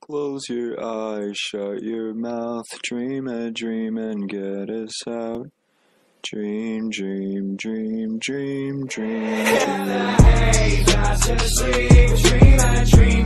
Close your eyes, shut your mouth, dream a dream and get us out. Dream, dream, dream, dream, dream, dream. Hey, fast asleep, dream a dream.